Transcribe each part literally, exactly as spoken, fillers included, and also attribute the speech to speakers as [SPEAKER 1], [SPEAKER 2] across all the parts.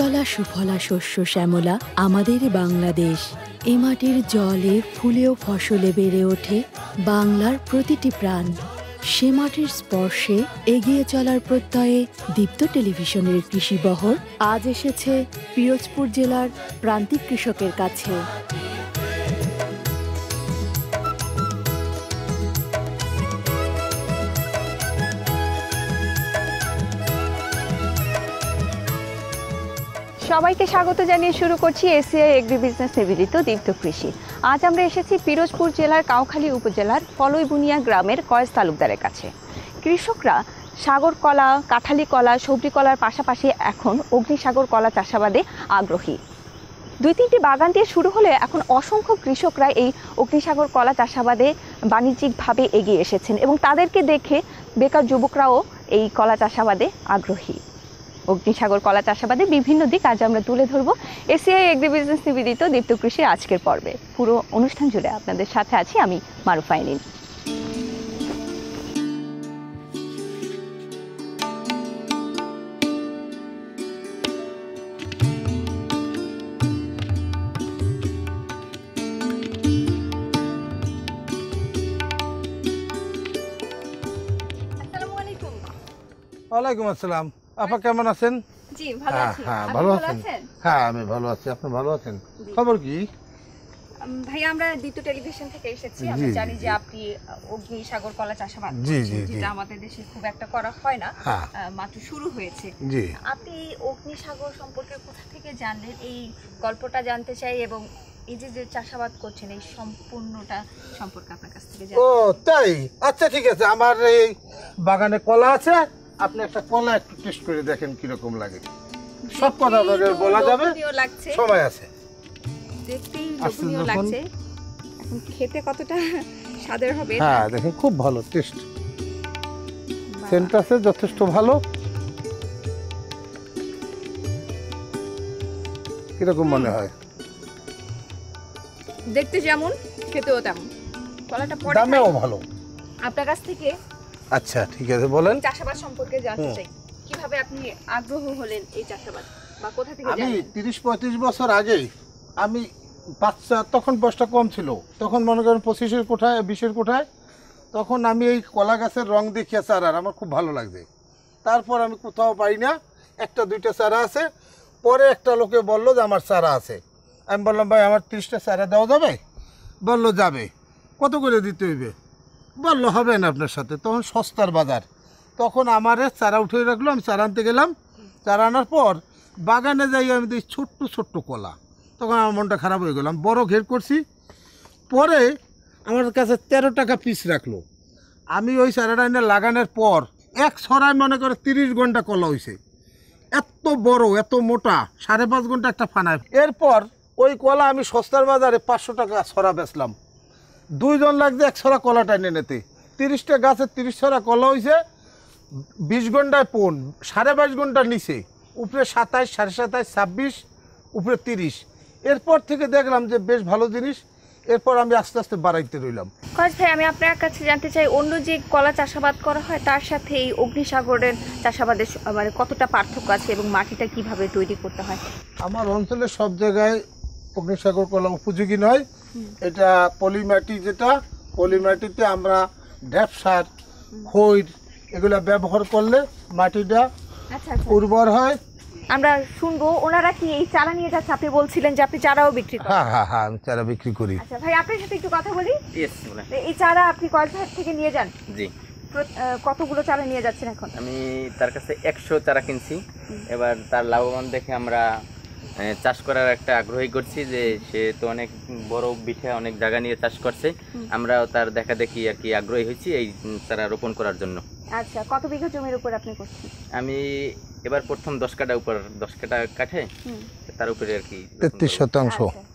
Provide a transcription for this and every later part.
[SPEAKER 1] সুজলা সুফলা শস্য শ্যামলা আমাদের বাংলাদেশ। এ মাটির জলে ফুলে ও ফসলে বেড়ে ওঠে বাংলার প্রতিটি প্রাণ। সে মাটির স্পর্শে এগিয়ে চলার প্রত্যয়ে দীপ্ত টেলিভিশনের কৃষি বহর আজ এসেছে পিরোজপুর জেলার প্রান্তিক কৃষকের কাছে।
[SPEAKER 2] সবাইকে স্বাগত জানিয়ে শুরু করছি এসিআই এগ্রি বিজনেস নিবেদিত দীপ্ত কৃষি। আজ আমরা এসেছি পিরোজপুর জেলার কাউখালী উপজেলার ফলইবুনিয়া গ্রামের কয়েস তালুকদারের কাছে। কৃষকরা সাগর কলা, কাঁঠালি কলা, সবজি কলার পাশাপাশি এখন অগ্নিসাগর কলা চাষাবাদে আগ্রহী। দুই তিনটি বাগান দিয়ে শুরু হলে এখন অসংখ্য কৃষকরা এই অগ্নিসাগর কলা চাষাবাদে বাণিজ্যিকভাবে এগিয়ে এসেছেন এবং তাদেরকে দেখে বেকার যুবকরাও এই কলা চাষাবাদে আগ্রহী। অগ্নিসাগর কলা চাষাবাদে বিভিন্ন দিক আজ আমরা তুলে ধরবো এসিআই এগ্রি বিজনেস নিবেদিত দীপ্ত কৃষির আজকের পর্বে। পুরো অনুষ্ঠান জুড়ে আপনাদের সাথে আছি আমি মারুফা আইনিন।
[SPEAKER 3] ওয়ালাইকুম আসসালাম। আপা কেমন আছেন?
[SPEAKER 2] জি ভালো আছি।
[SPEAKER 3] হ্যাঁ ভালো আছেন? হ্যাঁ আমি ভালো আছি। আপনি ভালো আছেন? খবর কি?
[SPEAKER 2] ভাই আমরা দীপ্ত টেলিভিশন থেকে এসেছি। আমরা জানি যে আপনি অগ্নিসাগর কলা চাষাবাদ করছেন, যেটা আমাদের দেশে খুব একটা করা হয় না, মাত্র শুরু হয়েছে।
[SPEAKER 3] জি।
[SPEAKER 2] আপনি অগ্নিসাগর সম্পর্কে কোথা থেকে জানলেন? এই গল্পটা জানতে চাই এবং এই যে যে চাষাবাদ করছেন এই সম্পূর্ণটা সম্পর্কে আপনার কাছ থেকে জানতে।
[SPEAKER 3] ও তাই? আচ্ছা ঠিক আছে। আমার এই বাগানে কলা আছে, আপনি একটা কলা একটু টেস্ট করে দেখেন কিরকম লাগে। সব কথা আপনাদের বলা যাবে, সময় আছে।
[SPEAKER 2] দেখতেই লোভনীয় লাগছে, এখন খেতে কতটা স্বাদের হবে?
[SPEAKER 3] হ্যাঁ দেখেন খুব ভালো টেস্ট, সেন্ট আছে যথেষ্ট ভালো। কিরকম মনে হয়?
[SPEAKER 2] দেখতে যেমন খেতেও তেমন। কলাটা পরে
[SPEAKER 3] দামেও ভালো।
[SPEAKER 2] আপনার কাছ থেকে
[SPEAKER 3] আচ্ছা ঠিক আছে বলেন।
[SPEAKER 2] চাষাবাদ সম্পর্কে জানতে চাই, কিভাবে আপনি আগ্রহ হলেন এই চাষাবাদ বা কোথা থেকে জানেন?
[SPEAKER 3] আমি তিরিশ পঁয়ত্রিশ বছর আগে, আমি বাচ্চা, তখন বয়সটা কম ছিল, তখন মনে করেন পঁচিশের কোঠায় বিশের কোঠায়, তখন আমি এই কলা গাছের রং দেখিয়া চারার আমার খুব ভালো লাগছে। তারপর আমি কোথাও পাই না, একটা দুইটা চারা আছে। পরে একটা লোকে বললো যে আমার চারা আছে। আমি বললাম ভাই আমার তিরিশটা চারা দেওয়া যাবে? বললো যাবে। কত করে দিতে হইবে? বললো হবে না আপনার সাথে। তখন সস্তার বাজার, তখন আমারে চারা উঠে রাখলো। আমি চারা আনতে গেলাম, চারা আনার পর বাগানে যাই আমি দেখি ছোট্ট ছোট্ট কলা। তখন আমার মনটা খারাপ হয়ে গেলাম, বড় ঘের করছি। পরে আমার কাছে তেরো টাকা পিস রাখলো। আমি ওই চারাটা এনে লাগানোর পর এক ছড়ায় মনে করে তিরিশ ঘন্টা কলা হয়েছে। এত বড় এত মোটা, সাড়ে পাঁচ ঘন্টা একটা ফানায়। এরপর ওই কলা আমি সস্তার বাজারে পাঁচশো টাকা ছড়া বেচলাম। দুইজন লাগছে এক ছড়া কলাটা এনে নিতে। তিরিশটা গাছের তিরিশ ছড়া কলা হয়েছে বিশ ঘন্টায় পোন, সাড়ে বাইশ ঘন্টার নিচে, উপরে সাতাইশ, সাড়ে সাতাইশ, ছাব্বিশ, উপরে তিরিশ। এরপর থেকে দেখলাম যে বেশ ভালো জিনিস। এরপর আমি আস্তে আস্তে বাড়াইতে রইলাম।
[SPEAKER 2] কয়েস ভাই আমি আপনার কাছে জানতে চাই, অন্য যে কলা চাষাবাদ করা হয় তার সাথে এই অগ্নিসাগরের চাষাবাদের মানে কতটা পার্থক্য আছে এবং মাটিটা কিভাবে তৈরি করতে হয়?
[SPEAKER 3] আমার অঞ্চলে সব জায়গায় অগ্নিসাগর কলা উপযোগী নয়। এটা পলিমাটি, যেটা পলিমাটিতে আমরা ঢ্যাপ সার, খৈর এগুলা ব্যবহার করলে মাটিটা উর্বর হয়।
[SPEAKER 2] আমরা শুনবো ওনারা কি এই চারা নিয়ে যাচ্ছে? আপনি বলছিলেন যে আপনি চারাও বিক্রি করেন।
[SPEAKER 3] হ্যাঁ হ্যাঁ হ্যাঁ আমি চারা বিক্রি করি।
[SPEAKER 2] আচ্ছা ভাই আপনার সাথে একটু কথা বলি। এই চারা আপনি কয়েক ভাগ থেকে নিয়ে যান?
[SPEAKER 4] জি।
[SPEAKER 2] কতগুলো চারা নিয়ে যাচ্ছেন এখন?
[SPEAKER 4] আমি তার কাছে একশো চারা কিনছি। এবার তার লাভবান দেখে আমরা চাষ করার একটা আগ্রহী করছি, যে সে তো অনেক বড় বিঘা অনেক জায়গা নিয়ে চাষ করছে, আমরাও তার দেখা দেখি আর কি আগ্রহী হয়েছি এই চারা রোপণ করার জন্য।
[SPEAKER 2] আচ্ছা কত বিঘা জমির উপর আপনি করছেন?
[SPEAKER 4] আমি এবার প্রথম দশ কাঠা উপর দশ কাঠা কাঠে তার উপরে আর কি
[SPEAKER 3] তেত্রিশ শতাংশ।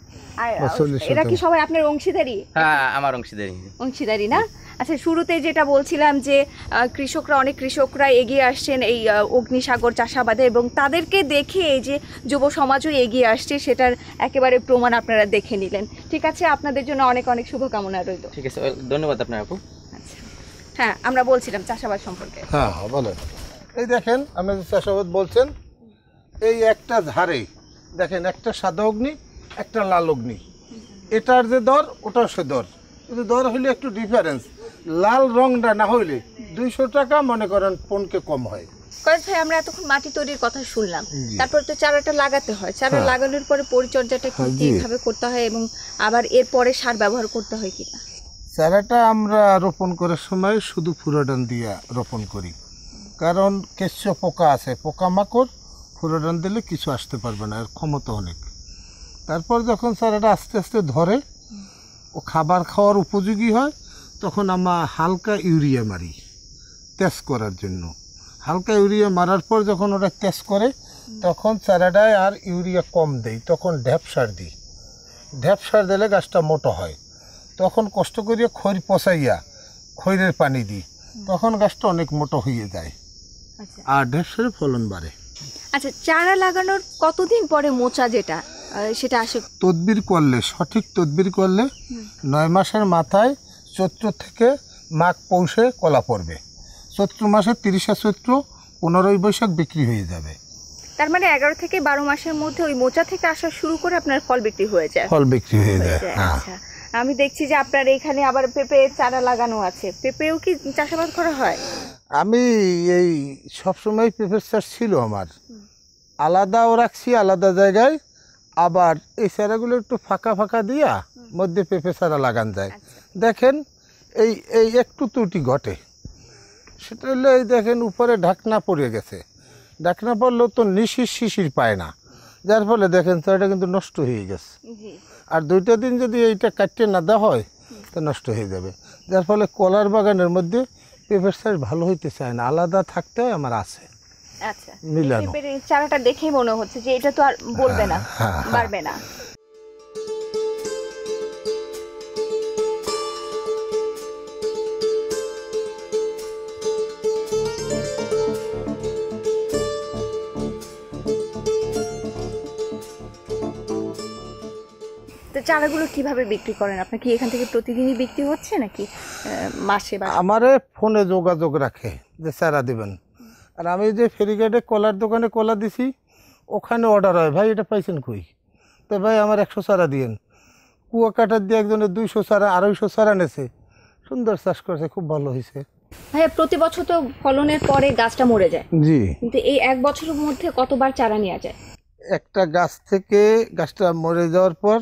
[SPEAKER 2] এরা কি সবাই আপনার অংশীদারি?
[SPEAKER 4] হ্যাঁ আমার অংশীদারি।
[SPEAKER 2] অংশীদারি না? আচ্ছা শুরুতে যেটা বলছিলাম যে কৃষকরা অনেক কৃষকরা এগিয়ে আসছেন এই অগ্নিসাগর চাষাবাদে এবং তাদেরকে দেখে এই যে যুব সমাজও এগিয়ে আসছে সেটার একেবারে প্রমাণ আপনারা দেখে নিলেন। ঠিক আছে, আপনাদের জন্য অনেক অনেক শুভকামনা রইল।
[SPEAKER 4] ঠিক আছে, ধন্যবাদ আপনার আপু।
[SPEAKER 2] আচ্ছা হ্যাঁ আমরা বলছিলাম চাষাবাদ সম্পর্কে।
[SPEAKER 3] হ্যাঁ বলেন। এই দেখেন আপনি যে চাষাবাদ বলছেন, এই একটা ধারে দেখেন একটা সাদা অগ্নি একটা লাল অগ্নি, এটার যে দর ওটার সে দর, কিন্তু দর হইলে একটু ডিফারেন্স। লাল রংটা না হইলে দুইশো টাকা মনে করেন পনকে কম হয়।
[SPEAKER 2] কয়েস ভাই, আমরা এতক্ষণ মাটি তৈরির কথা শুনলাম, তারপর তো চারাটা লাগাতে হয়, চারা লাগানোর পরে পরিচর্যাটা কিভাবে করতে হয় এবং আবার এরপরে সার ব্যবহার করতে হয় কিনা?
[SPEAKER 3] চারাটা আমরা রোপণ করার সময় শুধু ফুরোডান দিয়ে রোপণ করি, কারণ কেঁচো পোকা আছে, পোকামাকড় ফুরোডান দিলে কিছু আসতে পারবে না, এর ক্ষমতা অনেক। তারপর যখন চারাটা আস্তে আস্তে ধরে ও খাবার খাওয়ার উপযোগী হয়, তখন আমরা হালকা ইউরিয়া মারি তেজ করার জন্য। হালকা ইউরিয়া মারার পর যখন ওটা তেজ করে, তখন চারাটায় আর ইউরিয়া কম দেই, তখন ঢ্যাপ সার দিই। ঢ্যাপ সার দিলে গাছটা মোটো হয়। তখন কষ্ট করিয়া খৈর পচাইয়া খৈরের পানি দিই, তখন গাছটা অনেক মোটো হয়ে যায় আর ঢ্যাপ সারে ফলন বাড়ে।
[SPEAKER 2] আচ্ছা, চারা লাগানোর কতদিন পরে মোচা যেটা সেটা আসে?
[SPEAKER 3] তদবির করলে, সঠিক তদবির করলে নয় মাসের মাথায় চৈত্র থেকে মাঘ পৌষে কলা পড়বে। চৈত্র মাসে তিরিশে চৈত্র পনেরোই বৈশাখ বিক্রি হয়ে যাবে।
[SPEAKER 2] তার মানে এগারো থেকে বারো মাসের মধ্যে ওই মোচা থেকে আসা শুরু করে আপনার ফল বিক্রি হয়ে যায়।
[SPEAKER 3] ফল বিক্রি হয়ে যায়।
[SPEAKER 2] আচ্ছা, আমি দেখছি যে আপনার এখানে আবার পেঁপে চারা লাগানো আছে, পেঁপেও কি চাষাবাদ করা হয়?
[SPEAKER 3] আমি এই সবসময় পেঁপের চাষ ছিল আমার, আলাদাও রাখছি আলাদা জায়গায়, আবার এই চারাগুলো একটু ফাঁকা ফাঁকা দিয়া মধ্যে পেঁপে চারা লাগান যায়। দেখেন এই এই একটু ত্রুটি ঘটে, সেটা হলো এই দেখেন উপরে ঢাকনা পড়ে গেছে, ঢাকনা পড়লেও তো নিশির শিশির পায় না, যার ফলে দেখেন চারাটা কিন্তু নষ্ট হয়ে গেছে। আর দুইটা দিন যদি এইটা কাটতে না দেওয়া হয় তো নষ্ট হয়ে যাবে, যার ফলে কলার বাগানের মধ্যে পেঁপের চাষ ভালো হইতে চায় না, আলাদা থাকতে হয়। আমার আছে।
[SPEAKER 2] আচ্ছা,
[SPEAKER 3] মিলানো
[SPEAKER 2] পেঁপের চারাটা দেখেই মনে হচ্ছে যে এটা তো আর বলবে না, বাড়বে না। তো চারাগুলো কিভাবে বিক্রি করেন? আপনার কি এখান থেকে প্রতিদিনই বিক্রি হচ্ছে নাকি মাসে?
[SPEAKER 3] আমারে ফোনে যোগাযোগ রাখে যে চারা দেবেন, আর আমি যে ফেরিঘাটে কলার দোকানে কলা দিছি ওখানে অর্ডার হয়, ভাই এটা পাইছেন কই, তো ভাই আমার একশো চারা দিয়েন। কুয়াকাটার দিয়ে একজনের দুইশো চারা আড়াইশো চারা নেছে, সুন্দর চাষ করছে, খুব ভালো হয়েছে।
[SPEAKER 2] ভাইয়া, প্রতি বছর তো ফলনের পরে গাছটা মরে যায়,
[SPEAKER 3] জি,
[SPEAKER 2] কিন্তু এই এক বছরের মধ্যে কতবার চারা নেওয়া যায়?
[SPEAKER 3] একটা গাছ থেকে গাছটা মরে যাওয়ার পর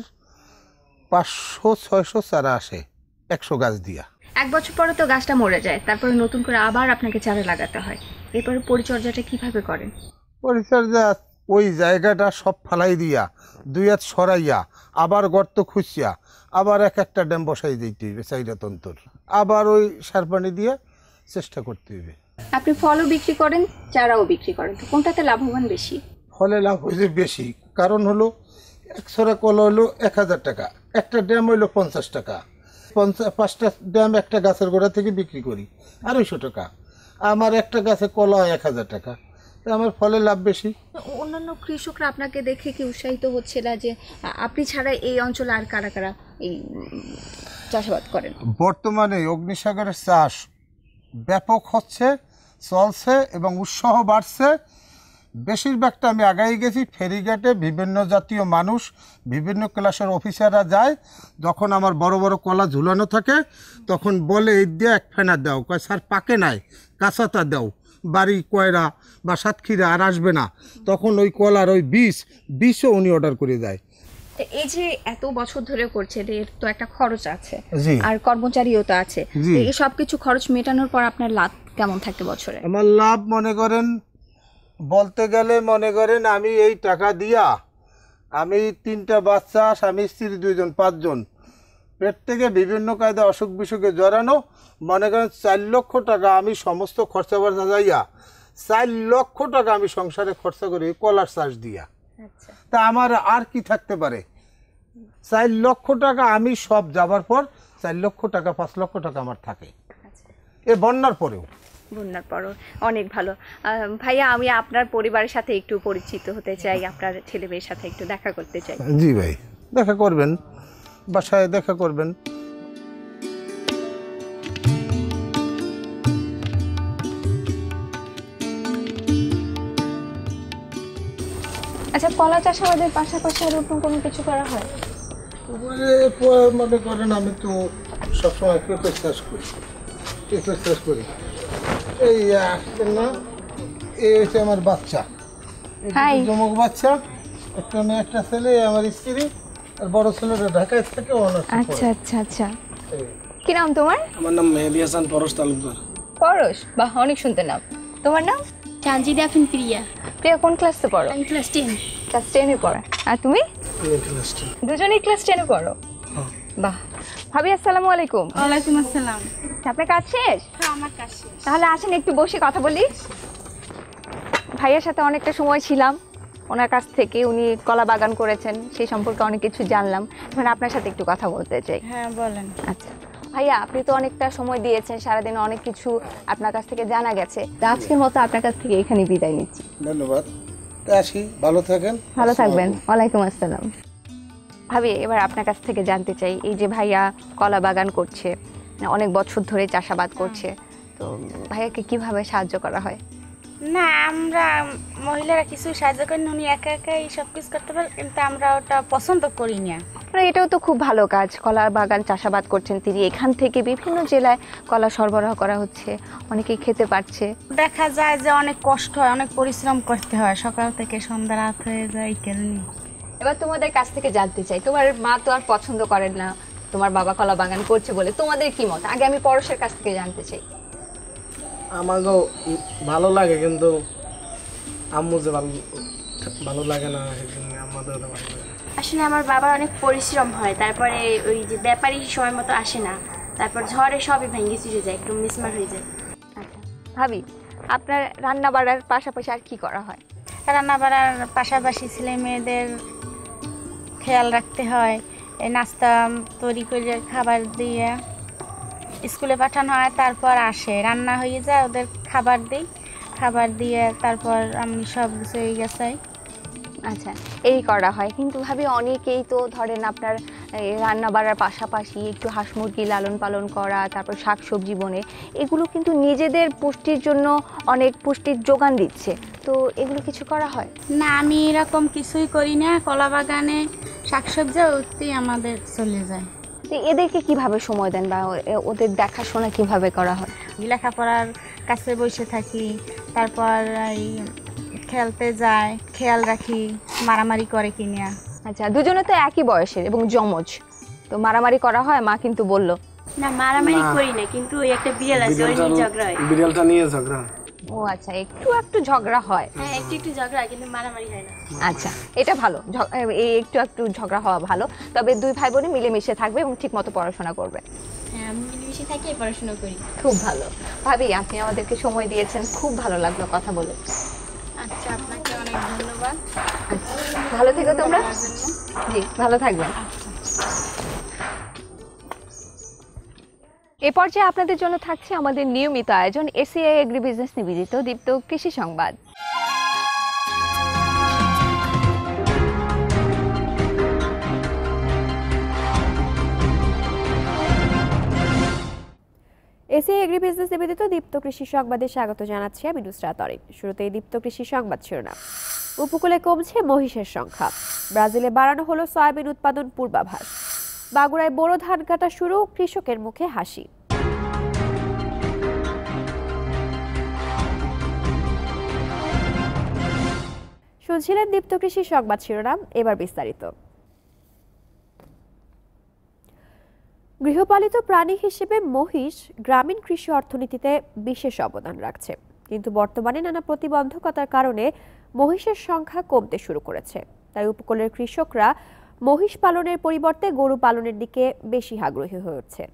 [SPEAKER 3] পাঁচশো ছয়শো চারা আসে একশো গাছ দিয়া।
[SPEAKER 2] এক বছর পরে তো গাছটা মরে যায়, তারপরে নতুন করে আবার আপনাকে চারা লাগাতে হয়, এরপরে পরিচর্যাটা কিভাবে করেন?
[SPEAKER 3] পরিচর্যা ওই জায়গাটা সব ফালাই দিয়া দুই হাত সরাইয়া আবার গর্ত খুঁজিয়া আবার এক একটা ড্যাম বসাই দিতে হইবে চাইরা তন্তর, আবার ওই সার পানি দিয়ে চেষ্টা করতে হইবে।
[SPEAKER 2] আপনি ফলও বিক্রি করেন, চারাও বিক্রি করেন, তো কোনটাতে লাভবান বেশি?
[SPEAKER 3] ফলে লাভ হয়েছে বেশি, কারণ হলো এক ছড়া কলা হলো এক হাজার টাকা, একটা ড্যাম হইলো পঞ্চাশ টাকা, পঞ্চাশ পাঁচটা ড্যাম একটা গাছের গোড়া থেকে বিক্রি করি আড়াইশো টাকা, আমার একটা গাছে কলা হয় এক হাজার টাকা, আমার ফলে লাভ বেশি।
[SPEAKER 2] অন্যান্য কৃষকরা আপনাকে দেখে কি উৎসাহিত হচ্ছে না যে আপনি ছাড়া এই অঞ্চলে আর কারা কারা এই চাষাবাদ করেন?
[SPEAKER 3] বর্তমানে অগ্নিসাগরের চাষ ব্যাপক হচ্ছে, চলছে এবং উৎসাহ বাড়ছে। বেশিরভাগটা আমি আগাই গেছি, ফেরিঘাটে বিভিন্ন জাতীয় মানুষ, বিভিন্ন ক্লাসের অফিসাররা যায়, যখন আমার বড় বড় কলা ঝুলানো থাকে তখন বলে এই দিয়ে এক ফেনা দাও, কয় স্যার পাকে নাই কাঁচাটা দাও, বাড়ি কয়রা বা সাতক্ষীরা আর আসবে না, তখন ওই কলার ওই বীজ বীজও উনি অর্ডার করে যায়।
[SPEAKER 2] এই যে এত বছর ধরে করছেন, এর তো একটা খরচ আছে
[SPEAKER 3] জি,
[SPEAKER 2] আর কর্মচারীও তো আছে,
[SPEAKER 3] জি।
[SPEAKER 2] এই সবকিছু খরচ মেটানোর পর আপনার লাভ কেমন থাকে বছরে?
[SPEAKER 3] আমার লাভ মনে করেন বলতে গেলে মনে করেন আমি এই টাকা দিয়া আমি তিনটা বাচ্চা, স্বামী স্ত্রী দুইজন, পাঁচজন, পেট থেকে বিভিন্ন কায়দা অসুখ বিসুখে জড়ানো, মনে করেন চার লক্ষ টাকা আমি সমস্ত খরচা বার্চা যাইয়া চার লক্ষ টাকা আমি সংসারে খরচা করি কলার চাষ দিয়া। তা আমার আর কি থাকতে পারে? চার লক্ষ টাকা আমি সব যাবার পর চার লক্ষ টাকা পাঁচ লক্ষ টাকা আমার থাকে, এ বন্যার পরেও।
[SPEAKER 2] বন্যার পরও অনেক ভালো। ভাইয়া, আমি আপনার পরিবারের সাথে একটু পরিচিত হতে চাই, আপনার ছেলে মেয়ের সাথে একটু দেখা করতে চাই।
[SPEAKER 3] জি ভাই, দেখা করবেন, বাসায় দেখা করবেন।
[SPEAKER 2] আচ্ছা, কলা চাষাবাদের পাশাপাশি আর নতুন কোনো কিছু করা হয়?
[SPEAKER 3] উপরে মনে করেন আমি তো সবসময় পেঁপে চাষ করি, পেঁপে চাষ করি। এই আসছেন না, এই হচ্ছে আমার বাচ্চা, জমক বাচ্চা, একটা মেয়ে একটা ছেলে, আমার স্ত্রী, আর বড় ছেলেটা ঢাকায় থাকে।
[SPEAKER 2] আচ্ছা আচ্ছা আচ্ছা, কি নাম তোমার?
[SPEAKER 5] আমার নাম মেহেদি হাসান পরশ তালুকদার।
[SPEAKER 2] পরশ, বাহ, অনেক সুন্দর নাম। তোমার নাম?
[SPEAKER 6] তানজিদা আফরিন প্রিয়া।
[SPEAKER 2] প্রিয়া কোন ক্লাসে পড়ো?
[SPEAKER 6] আমি ক্লাস টেন।
[SPEAKER 2] ক্লাস টেনে পড়ো। আর তুমি?
[SPEAKER 5] আমি ক্লাস টেন।
[SPEAKER 2] দুজনেই ক্লাস টেনে পড়ো? বাহ। ভাবি আসসালামু আলাইকুম।
[SPEAKER 6] ওয়ালাইকুম আসসালাম।
[SPEAKER 2] আপনার কাজ শেষ?
[SPEAKER 6] হ্যাঁ, আমার কাজ শেষ।
[SPEAKER 2] তাহলে আসেন একটু বসে কথা বলি। ভাইয়ের সাথে অনেকটা সময় ছিলাম, ওনার কাছ থেকে উনি কলা বাগান করেছেন, সেই সম্পর্কে অনেক কিছু জানলাম। এখন আপনার সাথে একটু কথা বলতে চাই।
[SPEAKER 6] হ্যাঁ, বলেন।
[SPEAKER 2] আচ্ছা ভাইয়া, আপনি তো অনেকটা সময় দিয়েছেন, সারাদিন অনেক কিছু আপনার কাছ থেকে জানা গেছে। তা আজকের মতো আপনার কাছ থেকে এখানে বিদায় নিচ্ছি।
[SPEAKER 3] ধন্যবাদ, আসি, ভালো থাকেন।
[SPEAKER 2] ভালো থাকবেন। ওয়ালাইকুম আসসালাম। ভাবি, এবার আপনার কাছ থেকে জানতে চাই, এই যে ভাইয়া কলা বাগান করছে, অনেক বছর ধরে চাষাবাদ করছে, তো ভাইয়াকে কিভাবে সাহায্য করা হয়?
[SPEAKER 6] না, আমরা মহিলারা কিছু সাহায্য করি না, উনি একা একাই সব কিছু করতে পারে, কিন্তু আমরা ওটা পছন্দ করি না।
[SPEAKER 2] এটাও তো খুব ভালো কাজ, কলা বাগান চাষাবাদ করছেন তিনি, এখান থেকে বিভিন্ন জেলায় কলা সরবরাহ করা হচ্ছে, অনেকেই খেতে পারছে।
[SPEAKER 6] দেখা যায় যে অনেক কষ্ট হয়, অনেক পরিশ্রম করতে হয়, সকাল থেকে সন্ধ্যা রাত হয়ে যায় কেননি।
[SPEAKER 2] এবার তোমাদের কাছ থেকে জানতে চাই, তোমার মা তো আর পছন্দ করেন না তোমার বাবা কলা বাগান করছে বলে, তোমাদের কি মত? আগে আমি পরশের কাছ থেকে জানতে চাই।
[SPEAKER 5] আমাকেও ভালো লাগে, কিন্তু আম্মু যে ভালো ভালো লাগে না, আমাদের ভালো লাগে।
[SPEAKER 7] আসলে আমার বাবার অনেক পরিশ্রম হয়, তারপরে ওই যে ব্যাপারী সময় মতো আসে না, তারপর ঝড়ে সবই ভেঙে চুরে যায়, একটু মিসমার হয়ে যায়।
[SPEAKER 2] আচ্ছা ভাবি, আপনার রান্না বাড়ার পাশাপাশি আর কি করা হয়?
[SPEAKER 6] রান্না বাড়ার পাশাপাশি ছেলে মেয়েদের খেয়াল রাখতে হয়, এই নাস্তা তৈরি করে খাবার দিয়ে স্কুলে পাঠানো হয়, তারপর আসে রান্না হয়ে যায়, ওদের খাবার দিই, খাবার দিয়ে তারপর আমি সব কিছু হয়ে গেছে।
[SPEAKER 2] আচ্ছা, এই করা হয়। কিন্তু ভাবি, অনেকেই তো ধরেন আপনার রান্না বাড়ার পাশাপাশি একটু হাঁস মুরগি লালন পালন করা, তারপর শাক সবজি বনে, এগুলো কিন্তু নিজেদের পুষ্টির জন্য অনেক পুষ্টির যোগান দিচ্ছে, তো এগুলো কিছু করা হয়
[SPEAKER 6] না? আমি এরকম কিছুই করি না, কলা বাগানে শাকসবজি ওতেই আমাদের চলে যায়।
[SPEAKER 2] এদেরকে কিভাবে সময় দেন বা ওদের দেখাশোনা কিভাবে করা হয়?
[SPEAKER 6] লেখাপড়ার কাছে বসে থাকি, তারপর এই খেলতে যায়, খেয়াল রাখি, মারামারি করে কিনা।
[SPEAKER 2] আচ্ছা, দুজনে তো একই বয়সের এবং যমজ, তো মারামারি করা হয়? মা কিন্তু বলল
[SPEAKER 7] না, মারামারি করি না, কিন্তু ওই একটা বিড়াল আছে, ওই নিয়ে ঝগড়া হয়।
[SPEAKER 5] বিড়ালটা নিয়ে ঝগড়া।
[SPEAKER 2] ও আচ্ছা, একটু একটু ঝগড়া হয়।
[SPEAKER 7] হ্যাঁ, একটু একটু ঝগড়া হয়, কিন্তু মারামারি হয় না।
[SPEAKER 2] আচ্ছা, এটা ভালো, এই একটু একটু ঝগড়া হওয়া ভালো, তবে দুই ভাই বোনে মিলেমিশে থাকবে এবং ঠিক মতো পড়াশোনা করবে।
[SPEAKER 7] হ্যাঁ, আমি মিলেমিশে থাকি, পড়াশোনা করি।
[SPEAKER 2] খুব ভালো। ভাবি, আপনি আমাদেরকে সময় দিয়েছেন, খুব ভালো লাগলো কথা বলে।
[SPEAKER 6] আচ্ছা, আপনাকে অনেক ধন্যবাদ।
[SPEAKER 2] আচ্ছা, ভালো থেকো তোমরা। জি, ভালো থাকবেন। এ পর্যায়ে আপনাদের জন্য থাকছে আমাদের নিয়মিত আয়োজন এসিআই এগ্রি বিজনেস নিবেদিত দীপ্ত কৃষি সংবাদ।
[SPEAKER 8] এসিআই এগ্রি বিজনেস নিবেদিত দীপ্ত কৃষি সংবাদে স্বাগত জানাচ্ছি আমি নুসরাত অরিন। শুরুতেই দীপ্ত কৃষি সংবাদ শিরোনাম। উপকূলে কমছে মহিষের সংখ্যা, ব্রাজিলে বাড়ানো হলো সয়াবিন উৎপাদন পূর্বাভাস, বাগুড়ায় বোরো ধান কাটা শুরু, কৃষকের মুখে হাসি। শুনছিলেন দীপ্ত কৃষি সংবাদ শিরোনাম, এবার বিস্তারিত। গৃহপালিত প্রাণী হিসেবে মহিষ গ্রামীণ কৃষি অর্থনীতিতে বিশেষ অবদান রাখছে, কিন্তু বর্তমানে নানা প্রতিবন্ধকতার কারণে মহিষের সংখ্যা কমতে শুরু করেছে। তাই উপকূলের কৃষকরা মহিষ পালনের পরিবর্তে গরু পালনের দিকে বেশি আগ্রহী হয়ে উঠছে।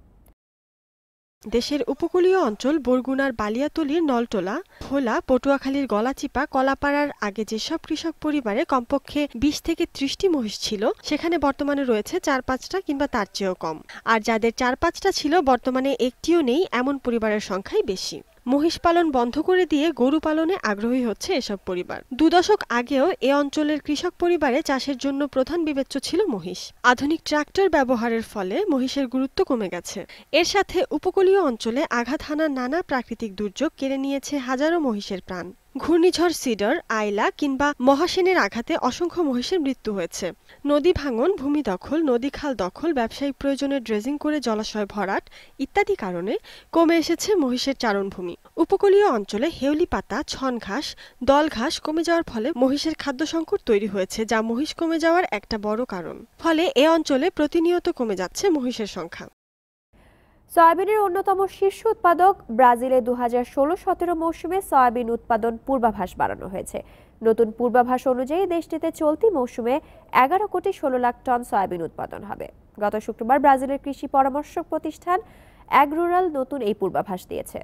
[SPEAKER 9] দেশের উপকূলীয় অঞ্চল বরগুনার বালিয়াতলীর নলটোলা, ভোলা, পটুয়াখালীর গলাচিপা, কলাপাড়ার আগে যেসব কৃষক পরিবারে কমপক্ষে বিশ থেকে ত্রিশটি মহিষ ছিল, সেখানে বর্তমানে রয়েছে চার পাঁচটা কিংবা তার চেয়েও কম। আর যাদের চার পাঁচটা ছিল, বর্তমানে একটিও নেই, এমন পরিবারের সংখ্যাই বেশি। মহিষ পালন বন্ধ করে দিয়ে গরু পালনে আগ্রহী হচ্ছে এসব পরিবার। দু দশক আগেও এ অঞ্চলের কৃষক পরিবারে চাষের জন্য প্রধান বিবেচ্য ছিল মহিষ। আধুনিক ট্রাক্টর ব্যবহারের ফলে মহিষের গুরুত্ব কমে গেছে। এর সাথে উপকূলীয় অঞ্চলে আঘাত হানা নানা প্রাকৃতিক দুর্যোগ কেড়ে নিয়েছে হাজারো মহিষের প্রাণ। ঘূর্ণিঝড় সিডর, আইলা কিংবা মহাসেনের আঘাতে অসংখ্য মহিষের মৃত্যু হয়েছে। নদী ভাঙন, ভূমি দখল, নদী খাল দখল, ব্যবসায়িক প্রয়োজনে ড্রেজিং করে জলাশয় ভরাট ইত্যাদি কারণে কমে এসেছে মহিষের চারণভূমি। উপকূলীয় অঞ্চলে হেউলি পাতা, ছন ঘাস, দল ঘাস কমে যাওয়ার ফলে মহিষের খাদ্য সংকট তৈরি হয়েছে, যা মহিষ কমে যাওয়ার একটা বড় কারণ। ফলে এ অঞ্চলে প্রতিনিয়ত কমে যাচ্ছে মহিষের সংখ্যা।
[SPEAKER 8] সয়াবিনের অন্যতম শীর্ষ উৎপাদক ব্রাজিলে দু হাজার ষোলো সতেরো মৌসুমে সয়াবিন উৎপাদন পূর্বাভাস বাড়ানো হয়েছে। নতুন পূর্বাভাস অনুযায়ী দেশটিতে চলতি মৌসুমে এগারো কোটি ষোলো লাখ টন সয়াবিন উৎপাদন হবে। গত শুক্রবার ব্রাজিলের কৃষি পরামর্শক প্রতিষ্ঠান অ্যাগ্রুরাল নতুন এই পূর্বাভাস দিয়েছে।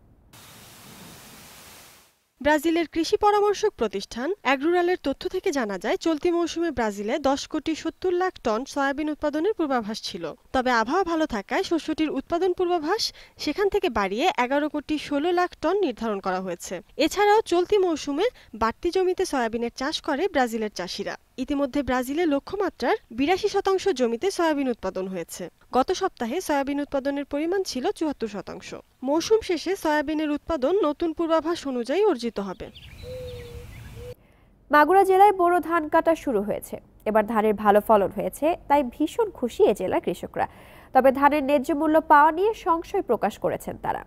[SPEAKER 9] ব্রাজিলের কৃষি পরামর্শক প্রতিষ্ঠান অ্যাগ্রুরালের তথ্য থেকে জানা যায়, চলতি মৌসুমে ব্রাজিলে দশ কোটি সত্তর লাখ টন সয়াবিন উৎপাদনের পূর্বাভাস ছিল। তবে আবহাওয়া ভালো থাকায় শস্যটির উৎপাদন পূর্বাভাস সেখান থেকে বাড়িয়ে এগারো কোটি ষোলো লাখ টন নির্ধারণ করা হয়েছে। এছাড়াও চলতি মৌসুমে বাড়তি জমিতে সয়াবিনের চাষ করে ব্রাজিলের চাষিরা। ইতিমধ্যে ব্রাজিলে লক্ষ্যমাত্রার বিরাশি শতাংশ জমিতে সয়াবিন উৎপাদন হয়েছে। গত সপ্তাহে সয়াবিন উৎপাদনের পরিমাণ ছিল চুয়াত্তর শতাংশ। মৌসুম শেষে সয়াবিনের উৎপাদন নতুন পূর্বাভাস অনুযায়ী অর্জিত হবে।
[SPEAKER 8] মাগুরা জেলায় বোরো ধান কাটা শুরু হয়েছে। এবার ধানের ভালো ফলন হয়েছে, তাই ভীষণ খুশি এ জেলার কৃষকরা। তবে ধানের ন্যায্য মূল্য পাওয়া নিয়ে সংশয় প্রকাশ করেছেন তারা।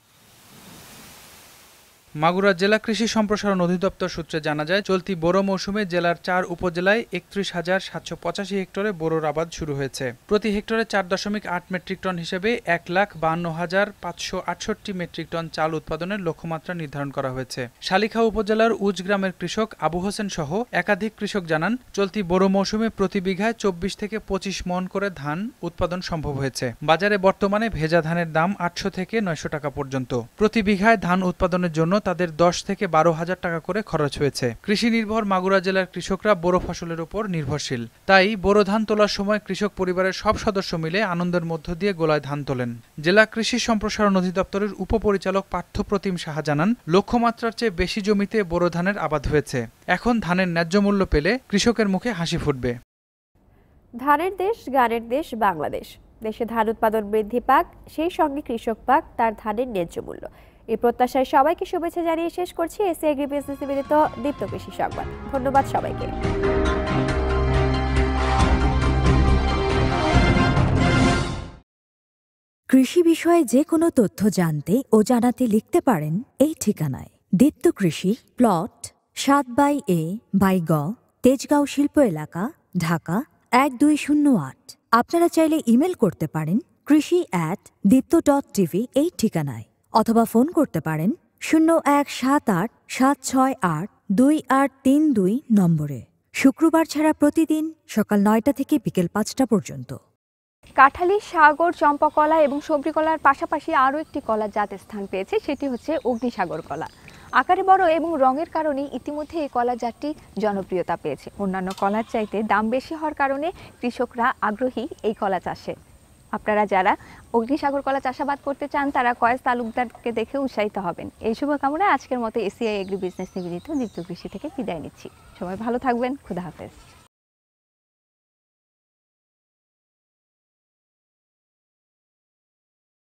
[SPEAKER 10] মাগুরা জেলা কৃষি সম্প্রসারণ অধিদপ্তর সূত্রে জানা যায়, চলতি বোরো মৌসুমে জেলার চার উপজেলায় একত্রিশ হাজার সাতশো পঁচাশি হেক্টরে বোরোর আবাদ শুরু হয়েছে। প্রতি হেক্টরে চার দশমিক আট মেট্রিক টন হিসেবে এক লাখ বান্ন হাজার পাঁচশো আটষট্টি মেট্রিক টন চাল উৎপাদনের লক্ষ্যমাত্রা নির্ধারণ করা হয়েছে। শালিখা উপজেলার উজ গ্রামের কৃষক আবু হোসেন সহ একাধিক কৃষক জানান, চলতি বোরো মৌসুমে প্রতি বিঘায় চব্বিশ থেকে পঁচিশ মন করে ধান উৎপাদন সম্ভব হয়েছে। বাজারে বর্তমানে ভেজা ধানের দাম আটশো থেকে নয়শো টাকা পর্যন্ত। প্রতি বিঘায় ধান উৎপাদনের জন্য তাদের দশ থেকে বারো হাজার টাকা করে খরচ হয়েছে। কৃষি নির্ভর মাগুরা জেলার কৃষকরা বোরো ফসলের উপর নির্ভরশীল। তাই বোরো ধান তোলার সময় কৃষক পরিবারের সব সদস্য মিলে আনন্দের মধ্য দিয়ে গোলায় ধান তোলেন। জেলা কৃষি সম্প্রসারণ অধিদপ্তরের উপপরিচালক পার্থপ্রতিম সাহা জানান, লক্ষ্যমাত্রার চেয়ে বেশি জমিতে বোরো ধানের আবাদ হয়েছে। এখন ধানের ন্যায্য মূল্য পেলে কৃষকের মুখে হাসি ফুটবে।
[SPEAKER 8] ধানের দেশ, গানের দেশ বাংলাদেশ। দেশে ধান উৎপাদন বৃদ্ধি পাক, সেই সঙ্গে কৃষক পাক তার ধানের ন্যায্য মূল্য। এই প্রত্যাশায় সবাইকে শুভেচ্ছা জানিয়ে শেষ করছি এসিআই এগ্রি বিজনেস নিবেদিত দীপ্ত কৃষি সংবাদ। ধন্যবাদ সবাইকে।
[SPEAKER 1] কৃষি বিষয়ে যে কোনো তথ্য জানতে ও জানাতে লিখতে পারেন এই ঠিকানায়। দীপ্ত কৃষি, প্লট সাত বাই এ বাই গ, তেজগাঁও শিল্প এলাকা, ঢাকা এক দুই শূন্য আট। আপনারা চাইলে ইমেল করতে পারেন কৃষি অ্যাট দীপ্ত ডট টিভি এই ঠিকানায়, অথবা ফোন করতে পারেন শূন্য এক সাত আট সাত ছয় আট দুই আট তিন দুই নম্বরে। শুক্রবার ছাড়া প্রতিদিন সকাল নয়টা থেকে বিকেল পাঁচটা পর্যন্ত।
[SPEAKER 2] কাঁঠালি, সাগর, চম্পা কলা এবং সবজি কলার পাশাপাশি আরও একটি কলা জাত স্থান পেয়েছে, সেটি হচ্ছে অগ্নিসাগর কলা। আকারে বড় এবং রঙের কারণে ইতিমধ্যে এই কলা জাতটি জনপ্রিয়তা পেয়েছে। অন্যান্য কলার চাইতে দাম বেশি হওয়ার কারণে কৃষকরা আগ্রহী এই কলা চাষে। আপনারা যারা অগ্নিসাগর কলা চাষাবাদ করতে চান তারা কয়েস তালুকদারকে দেখে উৎসাহিত হবেন। এই শুভকামনায় আজকের মতো এসিআই এগ্রি বিজনেস নিবেদিত দীপ্ত কৃষি থেকে বিদায় নিচ্ছি। সবাই ভালো থাকবেন। খুদা হাফেজ।